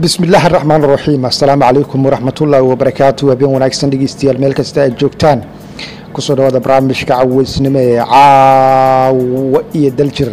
بسم الله الرحمن الرحيم السلام عليكم ورحمة الله وبركاته وبين وناكسن دقيستيال ميل كستا جوجتان كسو دوادا برامجka caweysnimo ee caawa iyo daljir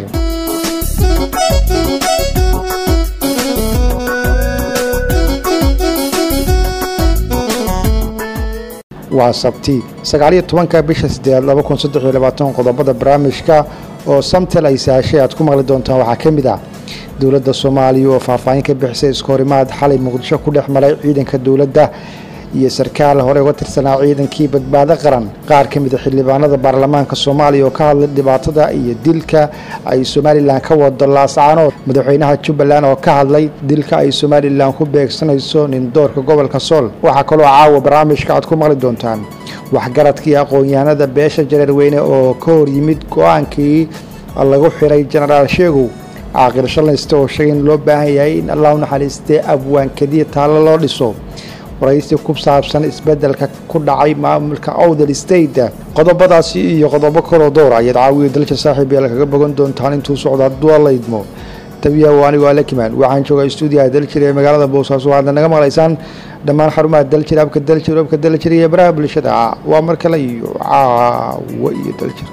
waa sabti 19 bisha 8 2023 qodobada barnaamijka oo samtel ay saashay aad ku maqli doontaan waxa kamid ah dawladda Soomaaliya oo faahfaahin ka bixisay iskoorimaad xalay Muqdisho ku dhex maray ciidanka dawladda iyo sarkaal hore uga tirsanaa ciidankii badbaado qaran qaar kamid ah xildhibaanada baarlamaanka Soomaaliya oo ka hadlay dhibaatada iyo dilka ay Soomaaliland ka wado Laascaanood madaxweynaha Jubbaland oo ka hadlay dilka ay Soomaaliland ku beegsanayso nin doorka gobolka Sool waxa kale oo caawa barnaamijka aad ku maqli doontaan waxgaradkii aqoon-yahanada beesha Jareerweyne oo ka hor yimid go'aankii lagu xiray Generaal Sheegow aakhir shalaysta oo sheegay loo baahan yahay in Allah u naxariistay abwaankadii taalo loo dhiso waraysi ku saabsan isbedelka ku dhacay maamulka Awdal State qodobadaasi iyo qodobo kale oo door ah caawiyo dalka saaxiibayal kaga bogan doontaan intuu socdo duwalaydmo tabiya waani waa lakimaan waxaan joogaa stuudiyaha daljir ee magaalada Boosaaso waxaad naga maqlaysaan dhammaan xarumaha daljir abka daljir iyo baraha bulshada waa mar kale iyo caawa iyo daljir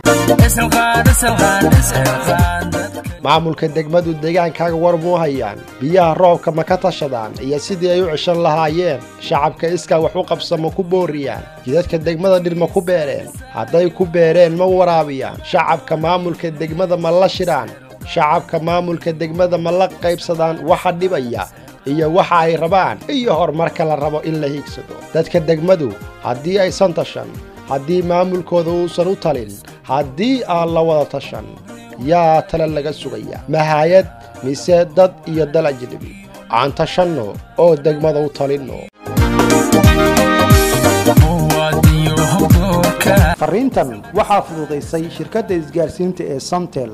maamulka degmadu deegaankaaga war buu hayaan biyaha roobka ma ka tashadaan iyo sidii ay u cishan lahaayeen shacabka iska wax u qabsamo ku booriyaan jidadka degmada dhirma ku beereen hadday ku beereen ma waraabiyaan shacabka maamulka degmada ma la shiraan shacabka maamulka degmada ma la qaybsadaan waxa dhibaya iyo waxa ay rabaan iyo horumarka la rabo in la hiigsado dadka degmadu haddii ay san tashan haddii maamulkooda uusan u talin haddii aan la wada tashan yaa tala laga sugaya mahayad mise dad iyo dal ajnabi aan tashanno oo degmada u talinno fariintan waxaa fududaysay shirkadda isgaarsiinta ee Samtel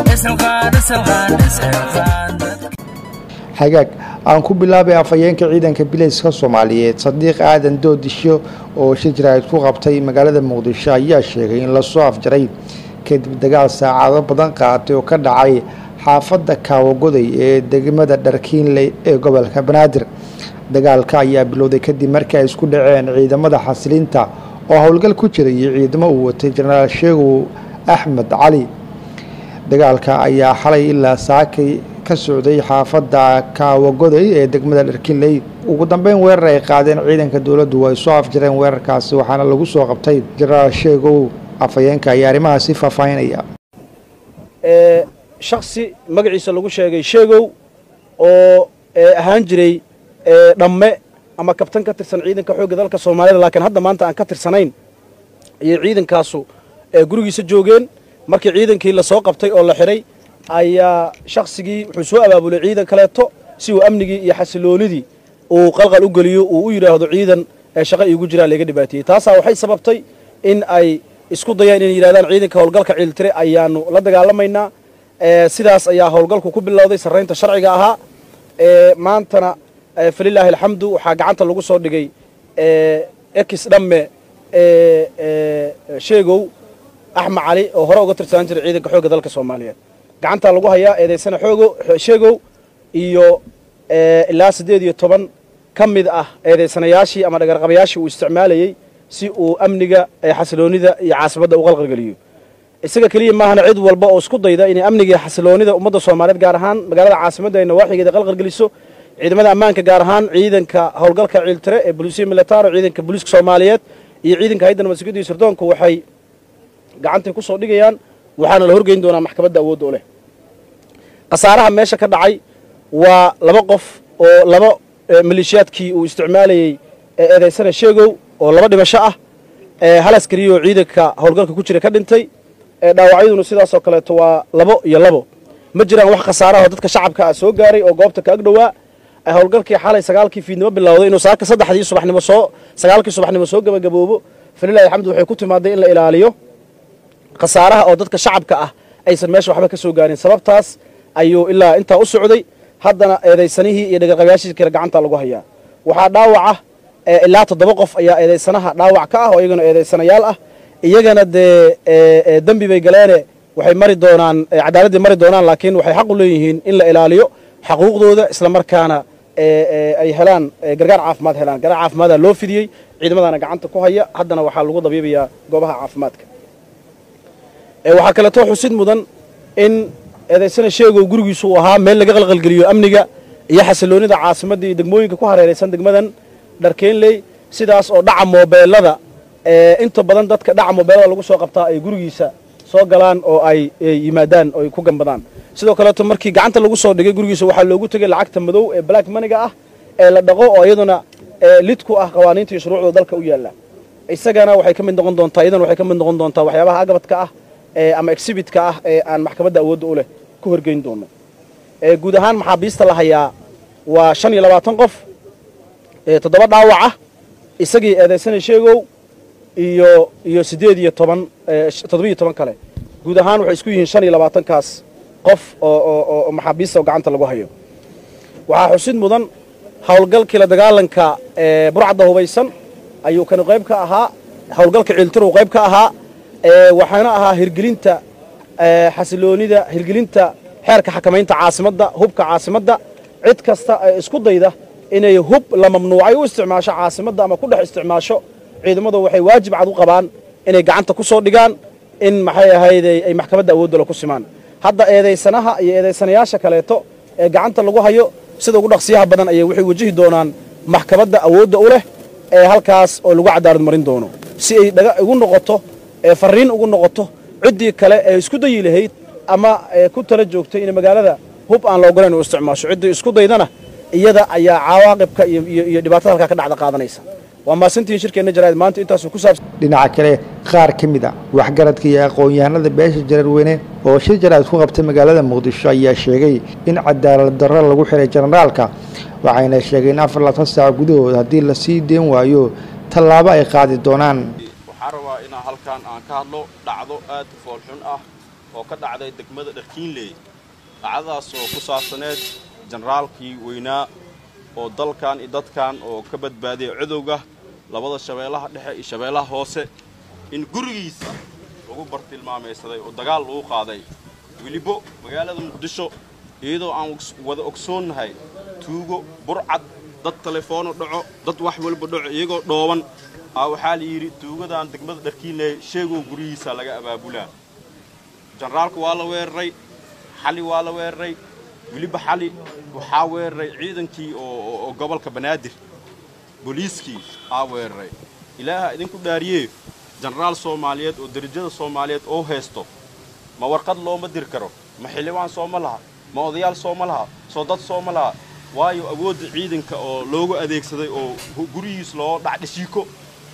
hagaag aan ku bilaabay afayeenka ciidanka bilayska Soomaaliyeed Sadiiq Aadan Doodisho oo shirjiraad ku qabtay magaalada Muqdisho ayaa sheegay in la soo afjaray kadib dagaal saacado badan qaatay oo ka dhacay xaafadda Kaawagoday ee degmada Dharkiinley ee gobolka Banaadir dagaalka ayaa bilowday kadib markii ay isku dhaceen ciidamada xasilinta oo howlgal ku jiray ciidamo uu watay Generaal Sheegow Axmed Cali dagaalka ayaa xalay ilaa saakay ka socday xaafadda Kaawagoday ee degmada Dharkiinley ugu dambeyn weerar ay qaadeen ciidanka dawladdu way soo afjareen weerarkaasi waxaana lagu soo qabtay Generaal Sheegow afayeenka ayaa arrimahaasi faahfaahinaya shakhsi magaciisa lagu sheegay Sheegow oo ahaan jiray dhamme ama kabtan ka tirsan ciidanka xoogga dalka Soomaaliya laakiin hadda maanta aan ka tirsanayn iyo ciidankaasu gurigiisa joogeen markii ciidankii la soo qabtay oo la xiray ayaa shakhsigii wuxuu soo abaabulay ciidan kaleeto si uu amnigii iyo xasiloonidii uu qalqal u galiyo uu u yiraahdo ciidan shaqo iigu jira laga dhibaatiyay taas waxay sababtay in ay isku dayaan inay yiraahdaan ciidanka howlgalka ciiltire ayaanu la dagaalamaynaa sidaas ayaa howlgalku ku bilowday sareynta sharciga ahaa maantana falilaahi alxamdu waxaa gacanta lagu soo dhigay ex dhamme Sheegow Axmed Cali oo hore uga tirsan jiray ciidanka xoogga dalka Soomaaliyeed gacanta lagu hayaa eedeysana Sheegow iyo ilaa 18 kamid ah eedeysanayaashii ama dhagarqabayaashii uu isticmaalayay si uu amniga xasiloonida iyo caasimadda u qalqal galiyo isaga kaliya ma ahna cid walba oo isku dayda in amniga xasiloonida ummadda Soomaaliyeed gaar ahaan magaalada caasimadda ay nawaaxigeeda qalqal galiso ciidamada ammaanka gaar ahaan ciidanka howlgalka ciiltire ee booliska military ciidanka booliska Soomaaliyeed iyo ciidanka hay'adda nabadgelyada iyo sirdoonka waxay gacanta ku soo dhigayaan waxaana la horgeyn doonaa maxkamadda awood u leh qasaaraha meesha ka dhacay waa laba qof oo laba maleeshiyaadkii uu isticmaalayay eedeysana Sheegow oo laba dhimasho ah hal askari oo ciidanka howlgalka ku jira ka dhintay dhaawacyaduna sidaas oo kale waa 2 iyo 2 ma jiraan wax qasaaraha dadka shacabka ah soo gaaray oo goobta ka agdhawaa howlgalkii xalay 9kii fiidnimo bilowday inuu saaka 3kii subaxnimo soo gabagaboobo falilaahi alxamdu waxay ku timaaday in la ilaaliyo qasaaraha oo dadka shacabka ah aysan meesha waxba ka soo gaarin sababtaas ayuu ilaa inta u socday haddana eedeysanihii iyo dhagarqabayaashii kale gacanta lagu hayaa waxaa dhaawaca ilaa 7 qof ayaa eedeysanaha dhaawac ka ah oo iyagana eedeysanayaal ah iyagana dambi bay galeen waxay mari doonaan cadaaladii mari doonaan laakiin waxay xaq u leeyihiin in la ilaaliyo xaquuqdooda isla markaana ay helaan gargaar caafimaad helaan gargaar caafimaada loo fidiyey ciidamadana gacanta ku haya haddana waxaa lagu dabiibayaa goobaha caafimaadka waxaa kaleeto xusid mudan in eedaysana sheegow gurigiisu uu ahaa meel laga qalqalgeliyo amniga iyo xasiloonida caasimadda iyo degmooyinka ku hareeraysan degmadan dharkeenley sidaas oo dhaca moobeelada inta badan dadka dhaca moobeelada lagu soo qabtaa ay gurigiisa soo galaan oo ay yimaadaan oo ay ku gambadaan sidoo kaleeto markii gacanta lagu soo dhigay gurigiisa waxaa loogu tegay lacagta madow ee black maniga ah ee la dhaqo oo iyaduna lid ku ah qawaaniinta iyo shuruucda dalka u yaalla isagana waxay ka mid noqon doontaa iyadana waxay ka mid noqon doontaa waxyaabaha agabadka ah ama exhibitka ah ee aan maxkamadda awoodda u leh ku horgeyn doono guud ahaan maxaabiista la hayaa waa 25 qof 7 dhaawac ah isagii eedaysana sheegow iyo 17 kale guud ahaan waxay isku yihiin 25 kaas qof oo maxaabiista oo gacanta lagu hayo waxaa xusid mudan howlgalkii la dagaalanka burcadda hubaysan ayuu kan qayb ka ahaa howlgalka ciiltir uu qayb ka ahaa waxaana ahaa hirgelinta xasiloonida hirgelinta xeerka xakamaynta caasimadda hubka caasimadda cid kasta ay isku dayda inay hub la mamnuucay u isticmaasho caasimadda ama ku dhex isticmaasho ciidamadu waxay waajib cad u qabaan inay gacanta ku soo dhigaan in maxay ahayd ay maxkamadda awoodda la ku simaan hadda eedaysanaha iyo eedaysanayaasha kaleeto ee gacanta lagu hayo sida ugu dhaqsiyaha badan ayay waxay wajihi doonaan maxkamadda awoodda u leh ee halkaas oo lagu cadaalad marin doono si ay ugu noqoto fariin ugu noqoto ciddii kale ee isku dayi lahayd ama ku tala joogtay in magaalada hub aan la ogolayn u isticmaasho ciddii isku daydana iyada ayaa cawaaqibka iyo dhibaatada halkaa ka dhacda qaadanaysa waa maasantiin shirkeenna jaraa'id maanta intaasuu ku saabsan dhinaca kale qaar ka mid a waxgaradka iyo aqoon-yahanada beesha jareerweyne oo shir jaraa'id ku qabtay magaalada muqdisho ayaa sheegay in cadaalad darro lagu xiray generaalka waxayna sheegeen 24 saac gudahood haddii la sii deen waayo tallaabo ay qaadi doonaan waxaan rabaa inaan halkan aan ka hadlo dhacdo aad u foolxun ah oo ka dhacday degmada dharkiinley dhacdadaas oo ku saabsaneed generaalkii weynaa oo dalkan iyo dadkan oo ka badbaadiyay cadowga labada shabeellaha dhexe iyo shabeellaha hoose in gurigiisa lagu bartilmaamaysaday oo dagaal lagu qaaday weliba magaalada muqdisho iyadoo aan wada ogsoonnahay tuugo burcad dad telefoonu dhaco dad wax walba dhaco iyagoo dhooban waxaa la yidhi tuugadan degmada dharkiinley sheegow gurigiisa laga abaabulaa generaalka waa la weeraray xali waa la weeraray weliba xali waxaa weeraray ciidankii oo gobolka banaadir booliiskii weeraray ilaaha idinku dhaariyee jenaraal soomaaliyeed oo darajada soomaaliyeed oo haysto ma warqad looma dir karo ma xildhibaan sooma laha ma odayaal sooma laha soo dad sooma laha waayo awoodda ciidanka oo loogu adeegsaday oo gurigiis loo dhacdhashiiko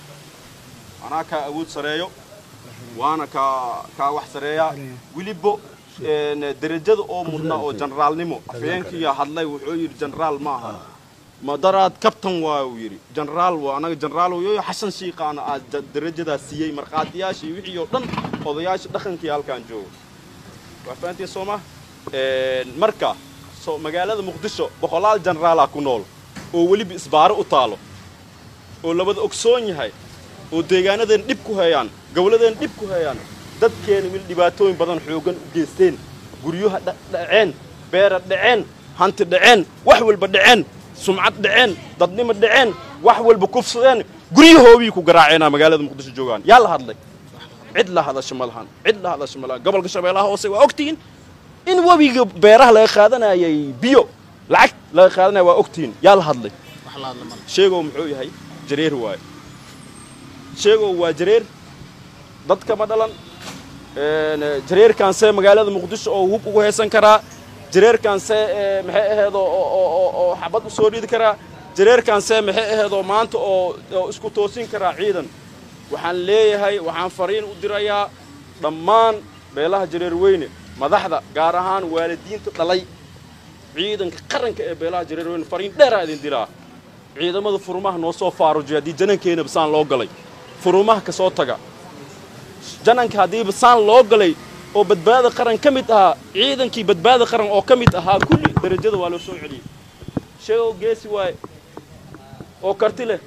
anaa kaa awood sareeyo waana kaa wax sareeyaa weliba darajada oo mudna oo generaalnimo afeenkiya hadlay wuxuu yiri generaal ma aha madaraad kabtan waa uu yiri generaal waa anaga generaal oo xasan shiiqaana darajada siiyay marqaatiyaashii wixii oo dhan odayaasha dhaqankii halkaan joogo wafaantii Sooma marka soo magaalada Muqdisho boqolaal generaal ku nool oo waliba isbaaro u taalo oo labada ogsoon yahay oo deegaanadan dib ku hayaan gowladan dib ku hayaan dadkeena mil dhibaatooyin badan xoogan u geysteen guryaha dhaceen beera dhaceen hanti dhaceen wax walba dhaceen sumcad dhaceen dadnimo dhaceen wax walba kufsadeen guryahoodii ku garaaceen magaalada Muqdisho joogan yaa la hadlay cid la hadasho malahan gobolka shabeellaha hoose waa ogtiin in wabiga beeraha laga qaadanayay biyo lacag laga qaadanay waa ogtiin yaa la hadlay sheego muxuu yahay jareer waay sheego waa jareer dadka ma dhalan jareerkan see magaalada Muqdisho oo hub ugu heesan karaa jareerkan see maxay ahayd oo xabad u soo dhidi karaa jareerkan see maxay ahayd oo maanta oo isku toosin karaa ciidan waxaan leeyahay waxaan fariin u dirayaa dhammaan beelaha jareer weyne madaxda gaar ahaan waalidiinta dhalay ciidanka qaranka ee beelaha jareer weyne fariin dheer ah idin diraa ciidamada furmaha noo soo faarujiya hadii janankeena basaan loo galay furmaha ka soo taga jananka hadii basaan loo galay oo badbaada qaran ka mid ahaa ciidankii badbaada qaran oo ka mid ahaa kulli darajada waa loo soo celiyay sheego geesi waay oo karti leh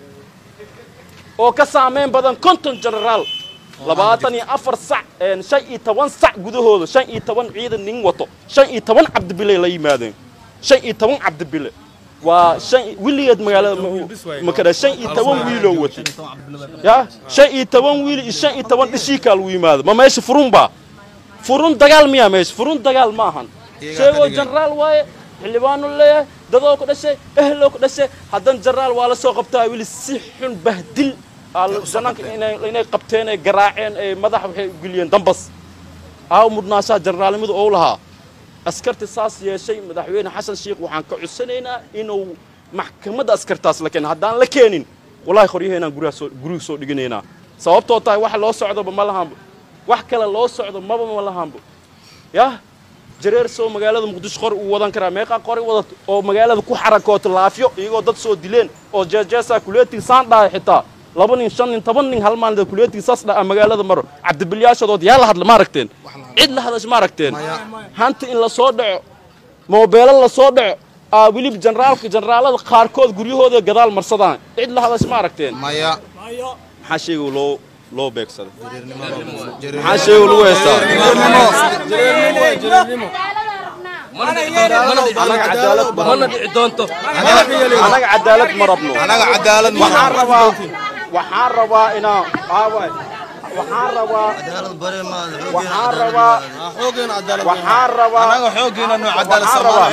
oo ka saameyn badan 50 generaal 24 sac 15 sac gudahooda 15 ciidan nin wato 15 cabdibile la yimaadeen 15 cabdibile وشن ويليد مقالة مكذا شن يتوان ويلو وتي يا شن يتوان ويل شن يتوان تشيكال ويماذا ما ماشي فرون دجال ميا ماشي فرون دجال ماهن شيء جنرال واي اللي بانوا له دادو كده شيء أهله كده شيء هذا جنرال ولا سوق قبتها ويل سحن بهدل الجنان إن قبتين جراعين مذبح قليان دمبس أو مدناسا جنرال مذ أولها أسكرت الساس يا شيء مدحوين حسن شيخ وحن كعسنينا إنه محكمة أسكرتاس لكن هدان لكينين والله خريه هنا جروس دقنينا صوابته طاي واحد لو صعد بملهم واحد كلا لو صعد ما بملهم يا جرير سو مقالة مقدس خور ووضن كرا ميقا قوري وضد أو مقالة كو حركات لافيو يقول ضد سو ديلين أو جاسا كليتي ساندا حتى لبنان شن تبنين هالمان ده كليتي ساس ده مقالة مرة عبد بالياش ضد يلا هاد الماركتين عيد لهذا ماركتين هانت إن لا صدع موبايل لا صدع ويلي جنرال القاركود قريه هذا جدال مرصدان عيد لهذا ماركتين مايا حشي لو بيكسر حشي ولو يسار أنا عدالة مربنو أنا عدالة وحاربا إنا وحاربا أنا حوجين إنه عدالة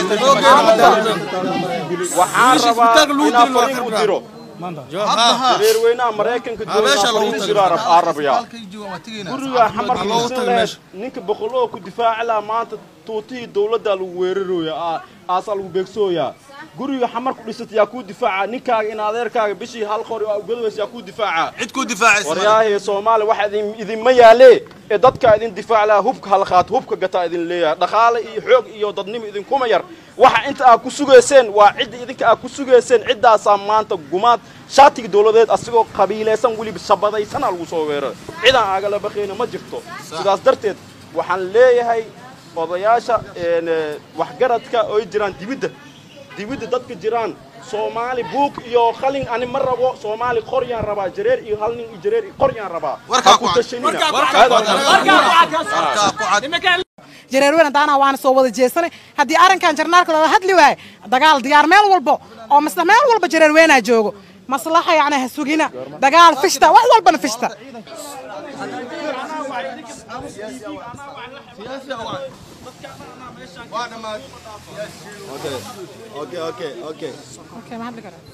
إنا فريق مديره غير وينا أمريكان كجوا جرارب عربية كوريا حمر كيسن نيك بخلوه كدفاع على ما توتي دولة دالويرو يا أصل وبيكسويا كوريا حمر كلست يكون دفاع نيكا إن هذا كا بشي هالخوري أو جلوس يكون دفاع عندكم دفاع ورياه سومال واحد إذا ما يالي إدتك إذا دفاع على هبك هالخات هبك جتا إذا ليه دخال يحوج يضدني إذا كومير waxa inta aad ku sugeyseen waa cid idinka aad ku sugeyseen cidaas maanta gumaad shaatiga dawladeed asagoo qabiilaysan waliba sabadaysan lagu soo weeray ciidan agala baqeena ma jirto sidaas darteed waxaan leeyahay odayaasha wax garadka oo jiraan dibida dadka jiraan Soomaali buuk iyo qalin ani mar rabo Soomaali qoryaan raba jareer iyo hal nin jareer qoryaan raba ku tashanina جريروين دانا وانا سو ودا جيسنay hadii arinkan jarnaalka loo hadli waay dagaal diyaar meel walba oo masla meel walba jariirweena joogo maslaxa yaana hasugina dagaal fishta wax walba fishta اوكي ما hadli karo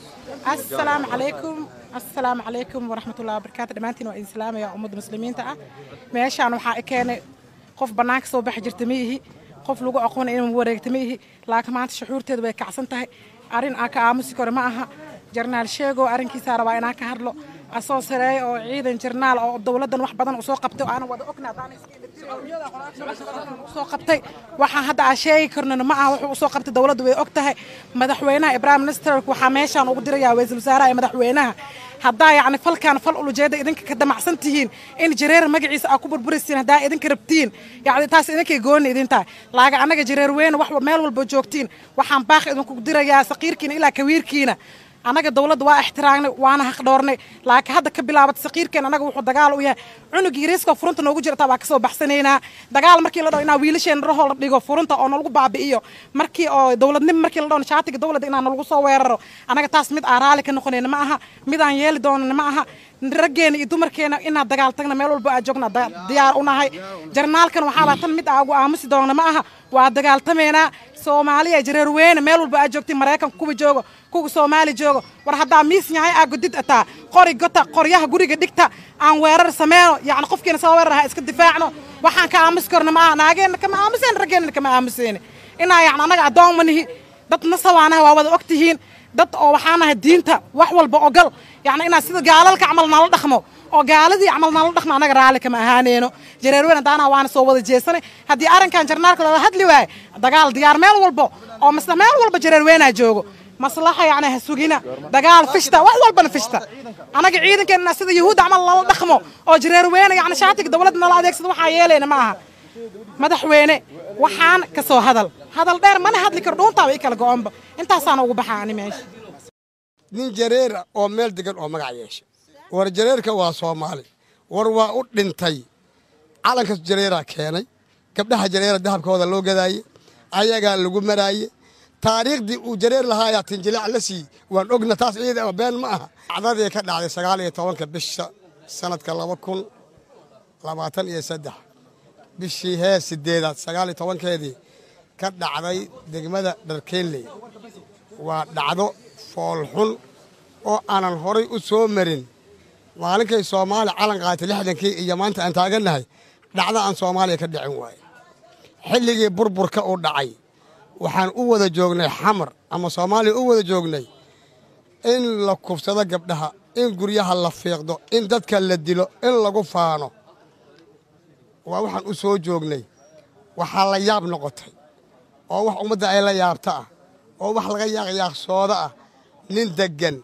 السلام عليكم ورحمة الله وبركاته دمانتين waa islaam ya ummad muslimiinta ah meeshaan waxa ay keenay qof banaanka soo bax jirtamihi qof lagu aqoon inuu wareegtamihi laakiin maanta shucuurteedu way kacsan tahay arin aka aamusi karo ma aha jarnaal sheego arinkiisa rabaa inaan ka hadlo asoo sareey oo ciidan jarnaal oo dawladan wax badan u soo qabtay aan wada ognaad aan soo qabtay waxa hadda aan sheegi karno ma aha wuxuu u soo qabtay dawladdu way ogtahay madaxweynaha Ibrahim Minister waxa meeshaan ugu dirayaa ra'iisul wasaaraha madaxweynaha hadda yaani falkan fal ulujeeda idinka ka damacsantihiin in jareer magaciisa aad ku burburisiin hadda idinka rabtiin yaani taas idinka gooni idinta laaga anaga jareer weyn wax meel walba joogtiin waxaan baaq idinku dirayaa saqiirkiina ilaa kawiirkiina anaga dawladda waa ixtiraamnay waana xaq doornay laakiin hadda ka bilaabat saqiirkeen anaga wuxuu dagaal u yahay cunug yariiska furunta noogu jirta waa ka soo baxsaneynaa dagaal markii la dhaw inaa wiilasheen rahool dhigo furunta oo nalagu baabi'iyo markii oo dawladnimo markii la dhaw shaatiga dawladda inaan nalagu soo weeraro anaga taas mid aaraali ka noqonayna ma aha mid aan yeeli doonana ma aha raggeena iyo dumarkeena inaan dagaal tagna meel walba aan joogna diyaar u nahay jarnaalkan waxa la tan mid aagu aamusi doona ma aha waa dagaaltameena Soomaaliya jareer weyn meel walba aad joogtay Mareykan kuwa joogo kuwa Soomaali joogo war hadda miis yahay aad gudid ataa qori gota qoryaha guriga dhigta aan weerar sameeyo yaani qofkeena soo weeraraha iska difaacno waxaan ka aamus karno ma naageen kama aamuseen raggeena kama aamuseen ina yaani anaga adoon manihi dad nasawaana waa wada ogtihiin dad oo waxaanahay diinta wax walba ogal yaani ina sida gaalalka amal nala dhaqmo oo gaaladii amal nala dhaqmo anaga raali kama ahaaneeno jareerweena daana waana soo wada jeesanay hadii arinkan jarnaalka loo hadli waay dagaal diyaar meel walba oo masla meel walba jareerweena joogo maslaxa yaana hasugina dagaal fishta wax walba fishta anaga ciidankeena sida yahuud amal nala dhaqmo oo jareerweena yaani shaatiga dawladda nala adeegsado waxa yeeleena ma aha madaxweyne waxaan ka soo hadal dheer mana hadli karo doonta way kala go'anba intaasaan ugu baxaani meesha nin jareer oo meel degan oo magac yeeshay war jareerka waa Soomaali war waa u dhintay calanka jareera keenay gabdhaha jareera dahabkooda loo gadaayay ayaga lagu maraayay taariikhdii uu jareer lahaa ayaa tinjilaac la siiyey waan ogna taas ciida been ma aha dhacdadii ka dhacday 19 bisha sanadka 2023 bishii hee 8 19keedii ka dhacday degmada Dharkeenley waa dhacdo fool xun oo aanan horay u soo marin maalinkay Soomaali calan qaatay 60kii iyo maanta aan taaganahay dhacdo aan Soomaaliya ka dhicin waay xilligii burburka uu dhacay waxaan u wada joognay xamar ama Soomaaliya u wada joognay in la kufsado gabdhaha in guryaha la fiiqdo in dadka la dilo in lagu faano waa waxaan u soo joognay waxa la yaab noqotay oo wax ummadda ay la yaabta ah oo wax laga yaaqsooda ah nin degan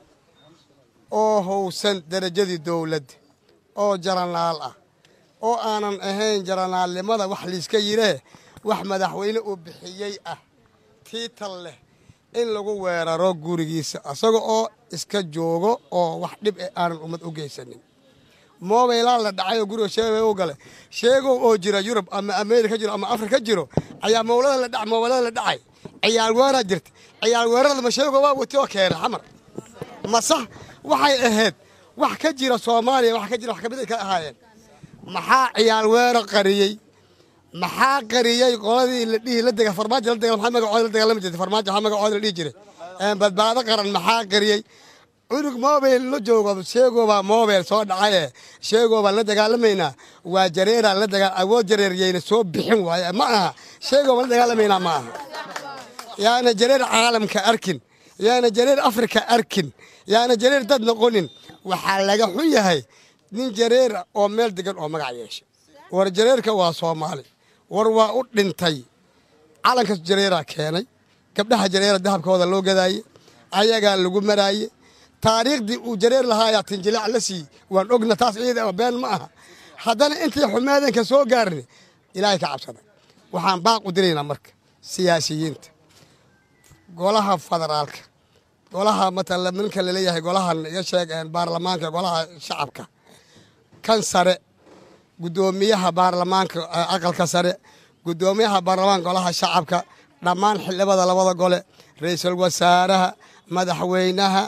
oo howsan darajadii dawladda oo jaranaal ah oo aanan ahayn jaranaalnimada wax liiska yiree wax madaxweyne uu bixiyay ah tiital leh in lagu weeraro gurigiisa asaga oo iska joogo oo wax dhib aanan ummad u geysanin moobayla la dhacay guriga sheegay oo gale sheego oo jira Yurub ama Ameerika jiro ama Afrika jiro ayaa moolada la dhacay ciyaal weerar jirta ciyaal weerarada ma sheego waa wato keen xamar ma sax waxay ahayd wax ka jira Soomaaliya wax ka jira wax ka mid ka ahaayeen maxaa ciyaal weerar qariyay maxaa qariyay qoladii la dhigi la daga farmaajo la daga maxaa magacooda la dagaalami jiray farmaajo maxaa magacooda la dhigi jiray badbaado qaran maxaa qariyay urug mobile la joogo sheego baa mobile soo dhacay sheego baa la dagaalamayna waa jareera la dagaal awood jareeriyayna soo bixin waay ma aha sheego baa la dagaalamayna ma aha yaana jareer caalamka arkin yaana jareer Afrika arkin yaana jareer dad noqonin waxa laga xun yahay nin jareer oo meel degan oo magac yeeshay war jareerka waa Soomaali war waa u dhintay calanka jareera keenay gabdhaha jareera dahabkooda loo gadaayay ayaga lagu maraayay taariikhdii uu jareer lahaa ayaa tinjilaac la siiyey waan ogna taas ciida been ma aha haddana intii xumeedan ka soo gaarnay ilaahay ka cabsada waxaan baaq u diraynaa marka siyaasiyiinta golaha federaalka golaha matala minka la leeyahay golaha iga sheegeen baarlamaanka golaha shacabka kan sare gudoomiyaha baarlamaanka aqalka sare gudoomiyaha baarlamaanka golaha shacabka dhammaan xildhibada labada gole ra'iisul wasaaraha madaxweynaha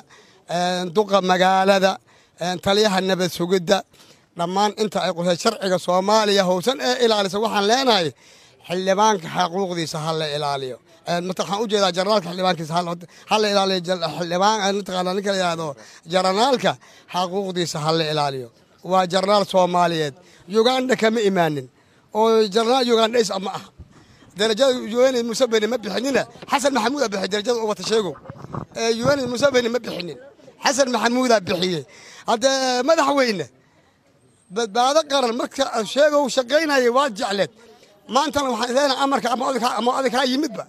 duqa magaalada taliyaha nabad sugidda dhammaan inta ay qosay sharciga Soomaaliya howsan ee ilaalisa waxaan leenahay xildhibaanka xuquuqdiisa hal la ilaaliyo waxaan u jeedaa jarnaalka xildhibaankiisa hal la ilaaliyo xildhibaan taqaanaa ninka yiraahdo jarnaalka xuquuqdiisa hal la ilaaliyo waa jarnaal Soomaaliyeed Uganda kama imaanin oo jarnaal Uganda is ama ah darajada UN Museveni ma bixinina Xasan Maxamuud bixiyay darajada oo wata sheego UN Museveni ma bixinin Xasan Maxamuud bixiyay hada madaxweyne badbaado qaran marka sheego shaqeynaya waa jecleed maanta waxaan leenahay amarka ama adika yimidba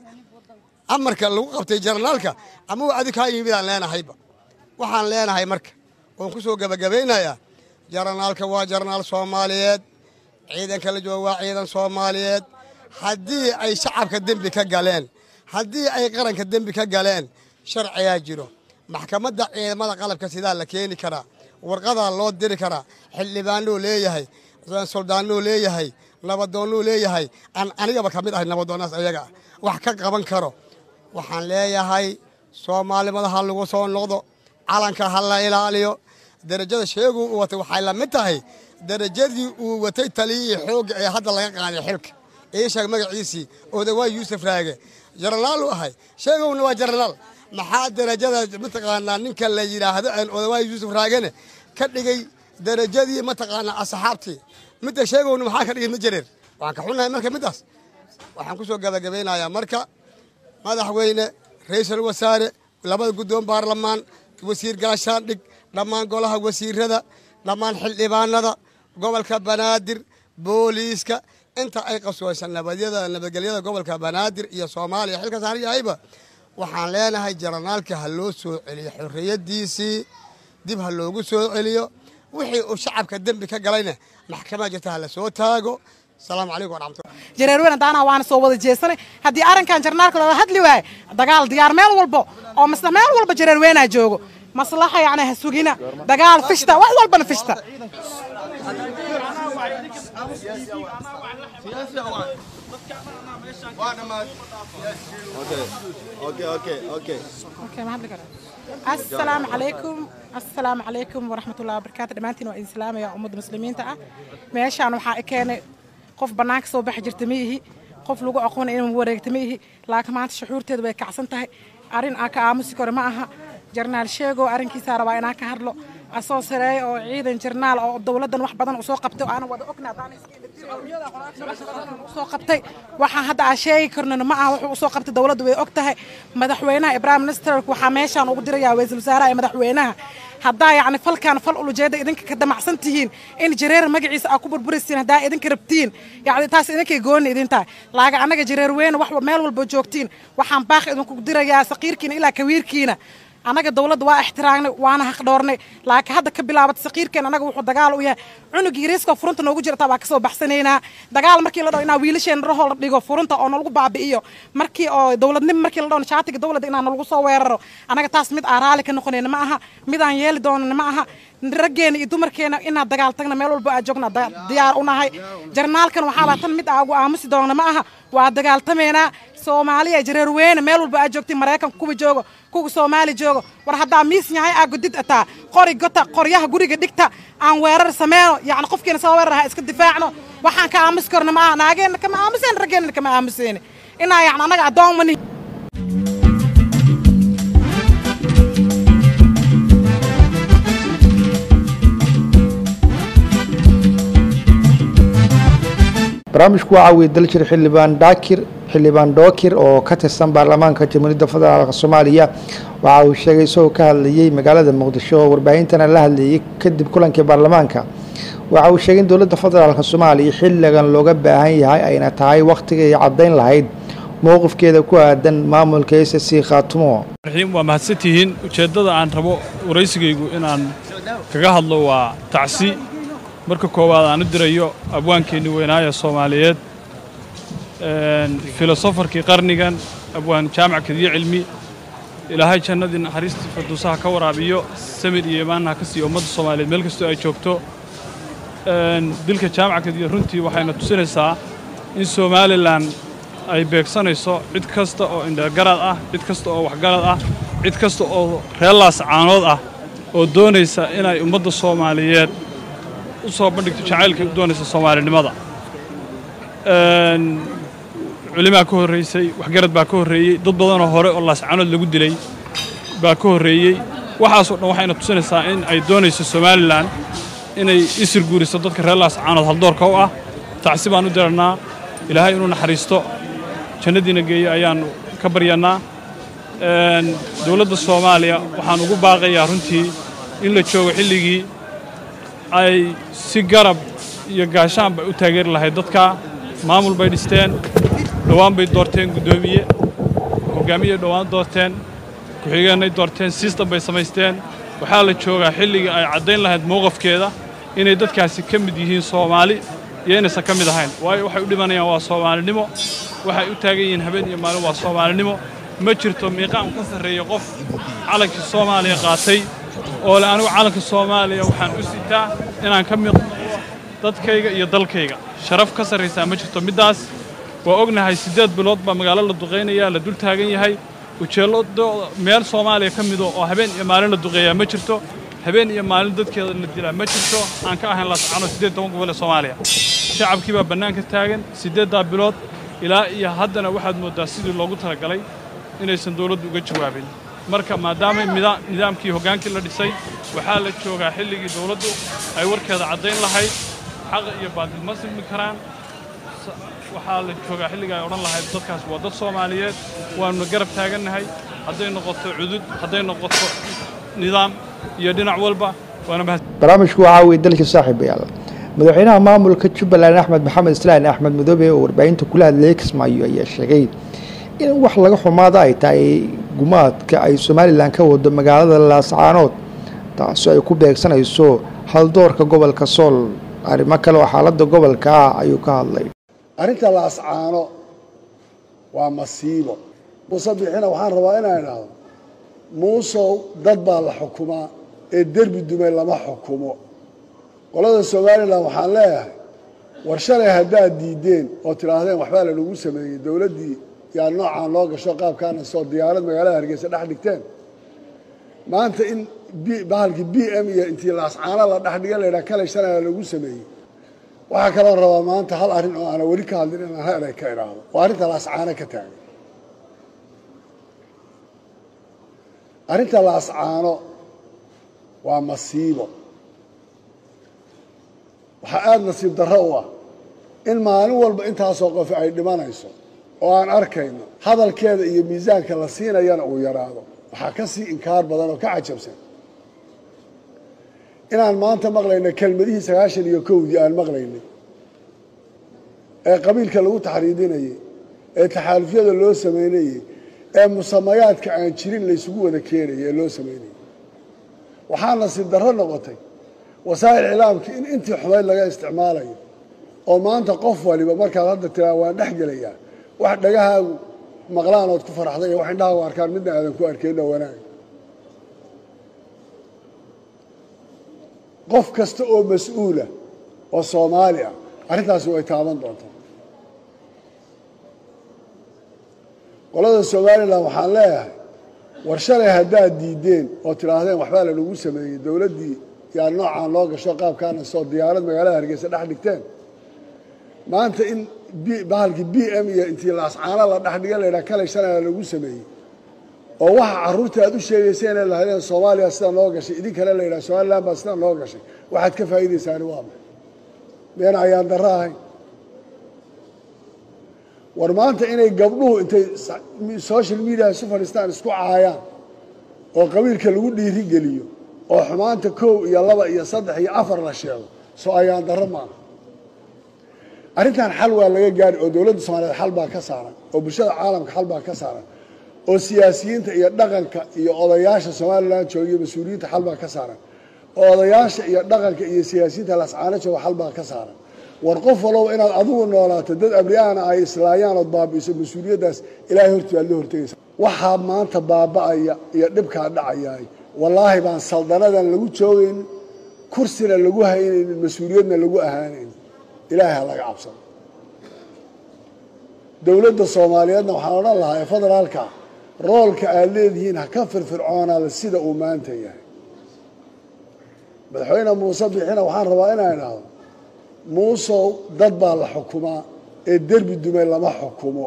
amarka lagu qabtay jarnaalka ama adika yimid aan leenahayba waxaan leenahay marka oo ku soo gabagabeynaya jarnaalka waa jarnaal Soomaaliyeed ciidanka la joogo waa ciidan Soomaaliyeed haddii ay shacabka dambi ka galeen haddii ay qaranka dambi ka galeen sharciga jiro maxkamadda ciidamada qalabka sidaa la keeni karaa warqada loo diri karaa xildhibaanoo leeyahay soldaanoo leeyahay nabadoonoo leeyahay anigaba kamid ah nabadoonaas ayaga wax ka qaban karo waxaan leeyahay Soomaalimada ha lagu soo noqdo calanka ha la ilaaliyo darajada sheegu uu watay waxay la mid tahay darajadii uu watay taliyay xoog ee hadda laga qaaday xilka ee sheeg magaciisi oo waa Yuusuf Raage jarnaal ahay sheegowna waa jarnaal maxaa darajada mataqaanaa ninka la yiraahdo aan waa Yuusuf Raagane ka dhigay darajadii mataqaanaa asxaabtii mid sheegowna maxaa ka dhigay ma jareer waan ka xunahay marka midaas waxaan ku soo gabagabeynayaa marka madaxweyne ra'iisul wasaare labada gudoon baarlamaan wasiir gaashaan dhig dhammaan golaha wasiirada dhammaan xildhibaanada gobolka Banaadir booliiska inta ay qasooysan nabadgelyada gobolka Banaadir iyo Soomaaliya xilka saarayayba waxaan leenahay jarnaalka ha loo soo celiyo xorriyadiisii dib ha loogu soo celiyo wixii uu shacabka dambi ka galayna maxkamada jirta la soo taago السلام عليكم ورحمة الله. جريروين دانا وانا صوّد جيسني هدي أرن كان جرنالك لو هدلي واي دجال ديار ميل والبو أو مثل ميل والبو جريروين أجوجو مصلحة يعني هالسوقينا دجال فشتا والبن فشتا السلام عليكم ورحمة الله وبركاته. دمانتين وإن سلام يا أمد المسلمين تأ ماشان وحا كان قف بناك صوبح جرتميه قف لوجو أقون إنه موريتميه لكن ما أنت شعور تدوي كعسنته أرين أكا أمسك معها جرنال شيغو أرين كيسارة وأنا كهرلو أساس رأي أو عيد جرنال أو الدولة دن واحد بدن وسوق قبته وأنا وده أقنع داني سوق قبتي waxaan hadda sheegi karno ma aha wuxuu soo qabtay dawladdu way ogtahay madaxweynaha Ibrahim Minister waxa meeshan ugu dirayaa ra'iisul wasaaraha madaxweynaha hadda yaani falkan fal ulujeeda idinka ka damacsan tihiin in jireer magaciisa aad ku burburiseen hadda idinka rabtiin yaani taas idinka gooni idinta laaga anaga jireer weyn wax meel walba joogtiin waxaan baaq idinku dirayaa saqiirkiina ilaa kawiirkiina anaga dawladdu waa ixtiraamnay waana xaq doornay laakiin hadda ka bilaabat saqiirkeen anaga wuxuu dagaal u yahay cunug yariiska furunta noogu jirta baa ka soo baxsaneynaa dagaal markii la dhaw inaa wiilasheen raho la dhigo furunta oo lagu baabi'iyo markii oo dawladnimo markii la dhaw shaatiga dawladda inaan lagu soo weeraro anaga taas mid aaraali ka noqonayna ma aha mid aan yeeli doonana ma aha raggeena iyo dumarkeena inaan dagaal tagna meel walba aan joogna diyaar u nahay jarnaalkan waxa la tan mid aagu aamusi doona ma aha waa dagaaltameena Soomaaliya jireer weyn meel walba aad joogtay Mareykanka kuwa joogo kuwa Soomaali joogo war hadda miis yahay aad gudid ataa qori gota qoryaha guriga dhigta aan weerar sameeyo yaani qofkeena soo weeraraha iska difaacno waxaan ka aamus karno ma naageen kama aamuseen rageen kama aamuseen ina yaani anaga adoomani barnaamijku waa caawiye daljir xildhibaan dookir oo ka tirsan baarlamaanka jamhuuriyadda federaalka Soomaaliya waxa uu sheegay soo ka hadlayay magaalada Muqdisho oo warbaahintana la hadlayay kadib kulankii baarlamaanka waxa uu sheegay in dowladda federaalka Soomaaliya xilligan looga baahan yahay ayna tahay waqtiga ay cadeyn lahayd mowqifkeeda ku aadan maamulka SSC Khaatumo. waa mahadsantihiin ujeedada aan rabo waraysigaygu inaan kaga hadlo waa tacsi marka koowaad aan u dirayo abwaankeeni weynaayo Soomaaliyeed filosofarkii qarnigan abwaan jaamac kadiye cilmi ilaahay jannadii naxariistii firdawsaha ka waraabiyo samir iyo iimaanna ka sii ummadda Soomaaliyeed meel kasta ay joogto dilka jaamac kadiye runtii waxayna tusinaysaa in Somaliland ay beegsanayso cid kasta oo indhagarad ah cid kasta oo waxgarad ah cid kasta oo reelaas caanood ah oo doonaysa inay ummadda Soomaaliyeed u soo bandhigto jacaylka u doonaysa Soomaalinimada culimaa ka horeysay waxgarad baa ka horeeyay dad badan oo hore oo laascanood lagu dilay baa ka horeeyay waxaas oo dhan waxayna tusinaysaa in ay doonayso Somaliland inay isir guuriso dadka reer laascanood hal doorka u ah tacsi baan u diranaa ilaahay inuu naxariisto jannadiina geeyo ayaan ka baryanaa dawladda Soomaaliya waxaan ugu baaqayaa runtii in la joogo xilligii ay si garab iyo gaashaan bay u taageeri lahayd dadka maamul bay dhisteen dhawaan bay doorteen gudoomiye hogaamiye dhawaan doorteen ku-xigeenay doorteen system bay samaysteen waxaa la joogaa xilligii ay cadeyn lahayd mowqifkeeda inay dadkaasi ka mid yihiin Soomaali iyo inaysan ka mid ahayn waayo waxay u dhimanayaan waa Soomaalinimo waxay u taagan yihiin habeen iyo maalin waa Soomaalinimo ma jirto miiqaam ka sarreeya qof calanka Soomaaliya qaatay oo la anigu calanka Soomaaliya waxaan u sitaa inaan ka mid dadkayga iyo dalkayga sharaf ka sarreysa ma jirto midaas waa ognahay 8 bilood ba magaalo la duqeynaya la dul taagan yahay ujeelado meel Soomaaliya ka mid oo habeen iyo maalin la duqeeyaa ma jirto habeen iyo maalin dadkeeda la dilaa ma jirto aan ka ahayn laascano 8 gobol ee Soomaaliya shacabkii baa banaanka taagan 8 bilood ilaa iyo haddana waxaad moodaa sidii loogu talagalay inaysan dawladdu uga jawaabin marka maadaama nidaamkii hogaankii la dhisay waxaa la joogaa xilligii dawladdu ay warkeeda cadeyn lahayd xaq iyo baadil ma simi karaan waxaa la joogaa xilliga ay odhan lahayd dadkaas waa dad Soomaaliyeed waanu garab taagannahay hadday noqoto cudud hadday noqoto nidaam iyo dhinac walba waana barnaamijku waa caawiye dalka saaxiibayaal madaxweynaha maamulka Jubbaland Axmed Maxamed Islaan Axmed Madoobe oo warbaahinta kula hadlayay Kismaayo ayaa sheegay in wax laga xumaado ay tahay gumaadka ay Somaliland ka wado magaalada Laascaanood taasoo ay ku beegsanayso hal doorka gobolka Sool arrimo kale oo xaaladda gobolka ayuu ka hadlay arrinta Laascaano waa masiibo musabbixina waxaan rabaa inaan idhaahdo muusow dad baa la xukumaa ee derbi dumay lama xukumo qolada Somaliland waxaan leeyahay warshalay haddaad diideen oo tidhaahdeen waxbaa lanagu sameeyey dowladdii yaa noocaan loo gasho qaabkaana soo diyaarad magaalada hargeysa dhex dhigteen maanta in bahalkii BM iyo intii laascaana la dhex dhiga laydhaha kalay shalay lanagu sameeyey waxaa kaloo rabaa maanta hal arrin oo aana weli ka hadlin inaan hal eray ka idhaahdo waa arrinta laascaana ka taagan arrinta laascaano waa masiibo waxaa aada nasiib darro u ah in maalin walba intaasoo qof ay dhimanayso oo aan arkayno hadalkeeda iyo miisaanka la siinayana uu yaraado waxaa ka sii inkaar badan oo ka cajabsan inaan maanta maqlayno kelmadihii 91dii aan maqlaynay ee qabiilka lagu taxriidinayay ee taxaalufyada loo samaynayay ee musamayaadka aan jirin la isugu wada keenayay ee loo samaynayay waxaa nasiib darro noqotay wasaa'il iclaamka in intii xumayd laga isticmaalayo oo maanta qof waliba markaad hadda tiraa waan dhex gelayaa wax dhagahaagu maqlaan ood ku faraxday iyo wax indhahaagu arkaan midna aadan ku arkayno wanaag qof kasta oo mas-uula oo Soomaali ah arrintaasi way taaban doontaa qolada Soomaaliland waxaan leeyahay warshalay haddaad diideen oo tidhaahdeen waxbaa lanagu sameeyey dowladdii yaa noocaan loo gasho qaabkaana soo diyaarad magaalada hargeysa dhex dhigteen maanta in bahalkii BM iyo intii laascaana la dhex dhiga laydhaha kalay shalay lanagu sameeyey oo waxa carruurta aad u sheegaysay inay lahaydeen Soomaaliya sidaa noo gashay idinkana la yidhaha Somaliland baa sidaa noo gashay waxaad ka faa'iidaysaani waa maxay meen ayaan darro ahayn war maanta inay gabdhuhu intay social media isu fadhiistaan isku caayaan oo qabiilka lagu dhiiri geliyo oo xumaanta 1 iyo 2 iyo 3 iyo 4 la sheego soo ayaan darro maaha arrintan xal waa laga gaari oo dowladda Soomaaliyeed xal baa ka saaran oo bulshada caalamka xal baa ka saaran oo siyaasiyiinta iyo dhaqanka iyo odayaasha Soomaaliland jooga mas'uuliyiinta xal baa ka saaran oo odayaasha iyo dhaqanka iyo siyaasiyiinta laascaana jooga xal baa ka saaran war qof walba inaad adigu noolaato dad abriyaana ay islaayaan oo baabiiso mas'uuliyadaas ilaahay hortiisa la hortagaysa waxa maanta baaba'aya iyo dhibka dhacayay wallaahi baan saldanadan lagu joogayn kursina lagu haynin mas'uuliyadna lagu ahaanayn ilaahay laga cabsado dowladda Soomaaliyeedna waxaan oran lahaa federaalka roolka aad leedihiin ha ka firfircoonaada sida uu maanta yahay madaxweyne Muuse Biixina waxaan rabaa inaan idhaahdo Muuse dad baa la xukumaa ee derbi dumay lama xukumo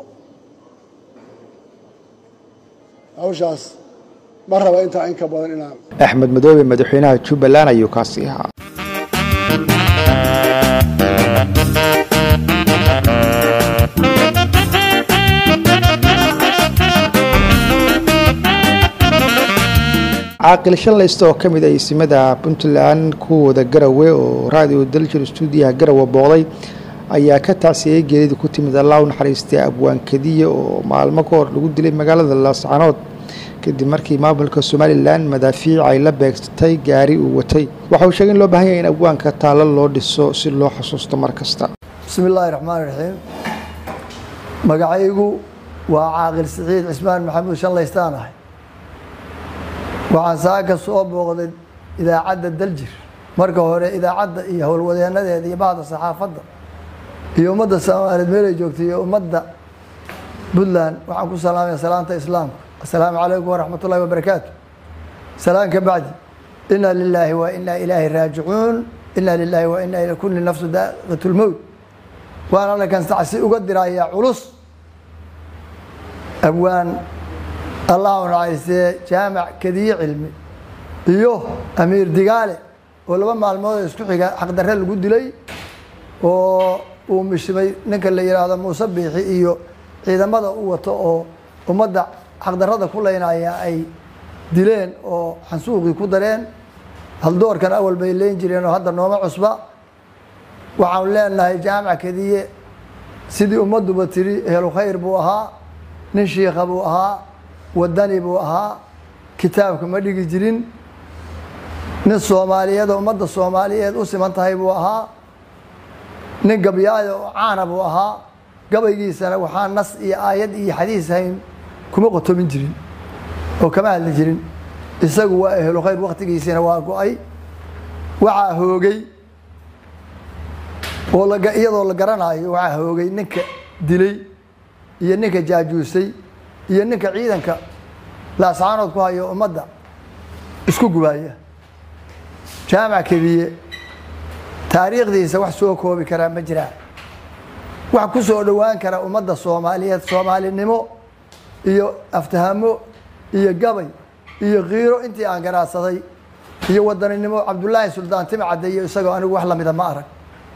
hawshaas ma raba intaa in ka badan inaan Axmed Madoobe madaxweynaha Jubbaland ayuu kaasi ahaa caaqil shalaysta oo ka mid ah isimada Puntland kuwada Garowe oo radio Daljir studio Garowe booqday ayaa ka taasiyay geerida ku timid Allah u naxariistay abwaankadiye oo maalmo ka hor lagu dilay magaalada Laascaanood kadib markii maamulka Somaliland madaafiic ay la beegtay gaari uu watay waxa uu sheegay in loo baahan yahay in abwaanka taalo loo dhiso si loo xasuusto mar kasta bismillaahir rahmaanir rahiim magacaygu waa caaqil Saciid Cismaan Maxamuud shalaystaanahay waxaan saaka soo booqday idaacadda Daljir marka hore idaacadda iyo howlwadeenadeeda iyo baahda saxaafadda iyo ummadda Soomaaliyeed meel ay joogtay iyo ummadda Puntland waxaan ku salaamay salaanta islaamka assalaamu calaykum wa rahmatullaahi wa barakaatuh salaam ka bacdi inna lillahi wa inna ilayhi raaji'uun inna lillahi wa inna ilayhi kulli nafsu daa'iqatul mawt waana la kan tacsi uga diraya culus abwaan الله ونعيسى جامع كذي علمي iyo amiir digaale oo laba maalmood isku xiga xaq darre lagu dilay oo uu mishmay ninka la yiraahdo Muuse Biixi iyo ciidamada uu wato oo ummadda xaq darrada ku leeynaya ay dileen oo xansuuqi ku dareen hal doorkan awal bay leen jireen oo hadda nooma cusba waxaan leenahay jaamac kadiye sidii ummaddu batiri ehlu khayr buu ahaa nin sheekh buu ahaa wadani buu ahaa kitaabka ma dhigi jirin nin Soomaaliyeed oo ummadda Soomaaliyeed u siman tahay buu ahaa nin gabyaayo oo caana buu ahaa gabaygiisana waxaa nas iyo aayad iyo xadiis hayn kuma qotomin jirin oo kama hadli jirin isagu waa ehlu khayr waqtigiisana waa go'ay waxa hoogay iyadoo la garanayo waxaa hoogay ninka dilay iyo ninka jaajuusay iyo ninka ciidanka laascaanood ku hayo ummadda isku gubaya jaamac kediye taariikhdiisa wax soo koobi karaa ma jiraan wax ku soo dhowaan kara ummadda Soomaaliyeed Soomaalinimo iyo aftahamo iyo gabay iyo qiiro intii aan garaadsaday iyo wadaninimo Cabdullaahi Suldaan Timi Cadeeye isagoo anigu wax la mid ma arag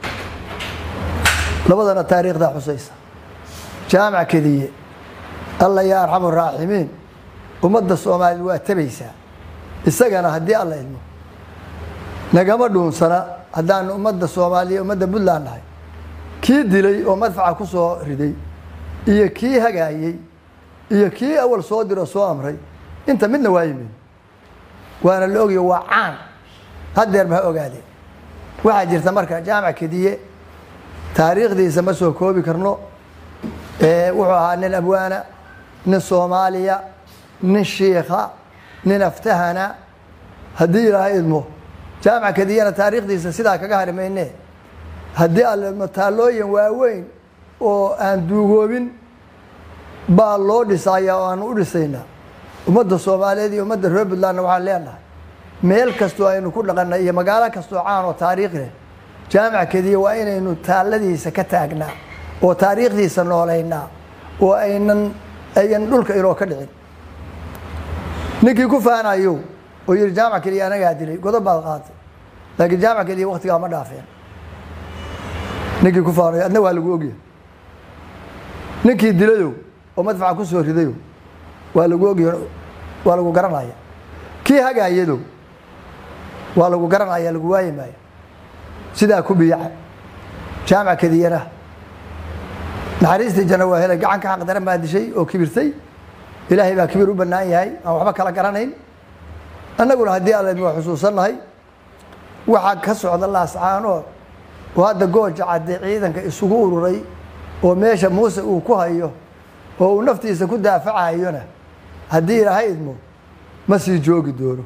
labadana taariikhda xusaysa jaamac kediye Allah ya arhamur raahimiin ummadda Soomaaliyeed waa tabaysaa isagana hadii alla ilmo nagama dhuunsana haddaan ummadda Soomaaliyeed ummadda Puntland nahay kii dilay oo madfaca ku soo riday iyo kii hagaayay iyo kii awal soo diro soo amray inta midna waa yimid waana la ogayo waa caan hadeer ma ogaadeen waxa jirta marka jaamac kediye taariikhdiisa ma soo koobi karno wuxuu ahaa nin abwaana nin Soomaaliya nin sheekha nin aftahana hadii ilaahay idmo jaamac kediyana taariikhdiisa sidaa kaga harimeynee haddii alle mataalooyin waaweyn oo aan duugoobin baa loo dhisayaa oo aan u dhisaynaa ummadda Soomaaliyeed iyo ummadda reer Puntland waxaan leenahay meel kastoo aynu ku dhaqanay iyo magaalo kastoo caan oo taariikh leh jaamac kediye waa inaynu taaladiisa ka taagnaa oo taariikhdiisa nooleynaa oo aynan dhulka inoo ka dhicin ninkii ku faanayo oo yiri jaamac kediye anaga dilay godob baad qaatay laakiin jaamac kediye waqtiga ma dhaafeen ninkii ku faanayo adna waa lagu ogyahay ninkii dilayo oo madfaca ku soo ridayo waa lagu ogyahay waa lagu garanaya kii hagaayado waa lagu garanaya lagu waayimay sida ku biyaca jaamac kediyana naxariistii janna waa helay gacan ka xaq daran baa dishay oo kibirtay ilaahay baa kibir u banaan yahay aan waxba kala garanayn annaguna hadii alla idin xusuusanahay waxa ka socda laascaanood oo hadda gooja cadde ciidanka isugu ururay oo meesha Muuse uu ku hayo oo uu naftiisa ku daafacayona hadii ilaahay idmo ma sii joogi doono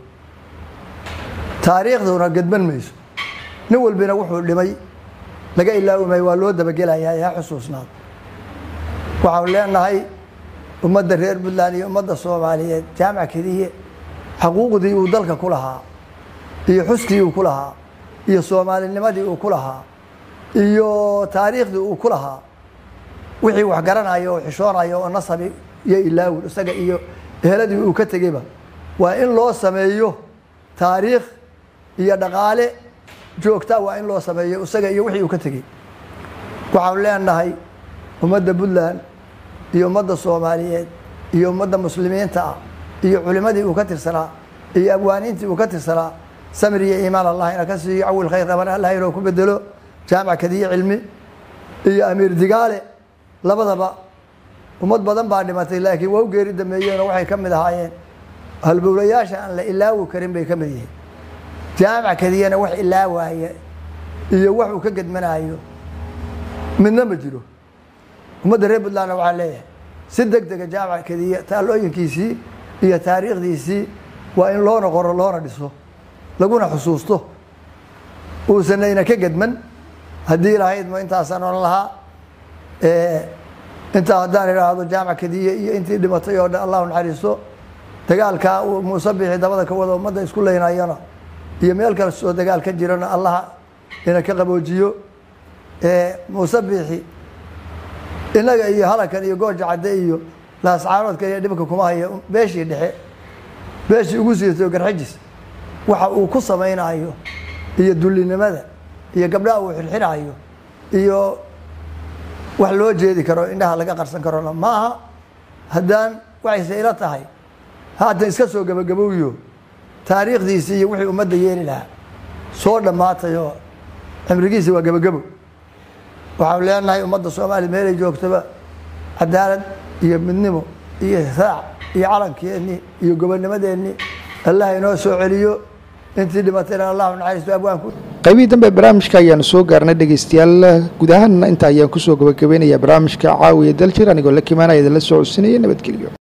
taariikhduna gadban mayso nin walbina wuxuu dhimay laga ilaaway waa loo dabagelayaa ya xusuusnaad waxaan leenahay ummadda reer Puntland iyo ummadda Soomaaliyeed jaamac kediye xuquuqdii uu dalka ku lahaa iyo xuskii uu ku lahaa iyo Soomaalinimadii uu ku lahaa iyo taariikhdii uu ku lahaa wixii wax garanayo oo xishoonayo oo nasabi iyo ilaaw isaga iyo eheladii uu ka tagayba waa in loo sameeyo taariikh iyo dhaqaale joogta waa in loo sameeyo isaga iyo wixii uu ka tagay waxaan leenahay ummadda Puntland iyo ummadda Soomaaliyeed iyo ummadda muslimiinta iyo culimadii uu ka tirsanaa iyo abwaaniintii uu ka tirsanaa samiriya iimaan Allah ina ka siiyo awil khayr qabana Allah inuu ku bedelo jaamac kediye cilmi iyo amiir digaale labadaba ummad badan baa dhimatay laakiin waa u geeri dameeyeen waxay ka mid ahaayeen halbowlayaasha aan la ilaawi karin bay ka mid yihiin jaamac kediyana wax ilaawaya iyo wax uu ka gadmanayo midna ma jiro ummadda reer Puntland waxaa leeyahay si degdeg jaamac kediye taalooyinkiisii iyo taariikhdiisii waa in loo noqoro loona dhiso laguna xusuusto uusanayna ka gadman haddii lahayd ma intaasan oran lahaa inta haddaan idhaahdo jaamac kediye iyo intii dhimatay oo dhan allahu naxariisto dagaalka uu Muuse bixi dabada ka wada ummadda isku leynayana iyo meel kale soo dagaal ka jirana allah ina ka qaboojiyo Muuse bixi inaga iyo halakan iyo gooja cadde iyo laascaanood kaliya dhibka kuma hayo beeshii dhexe beeshii ugu siiyay garxajis waxa uu ku sameeynayo iyo dulinimada iyo gabdhaha uu xirxirayo iyo wax loo jeedi karo indhaha laga qarsan karo ma aha haddaan waxay ila tahay haatan iska soo gabagabowyo taariikhdiisii iyo wixii ummadda yeeli lahaa soo dhamaatay oo cimrigiisa waa gabagabo waxaan leenahay ummadda Soomaaliyeed meel ay joogtaba cadaalad iyo midnimo iyo raac iyo calankeeni iyo gobonnimadeeni Allah inoo soo celiyo intii dhimatayna Allah naxariisto abwaanku qaybihii dambe barnaamijka ayaanu soo gaarnay dhageystayaal guud ahaan inta ayaan ku soo gabagabeynayaa barnaamijka caawiya daljir anigoo la kimaanaya la soo codsinaya nabadgelyo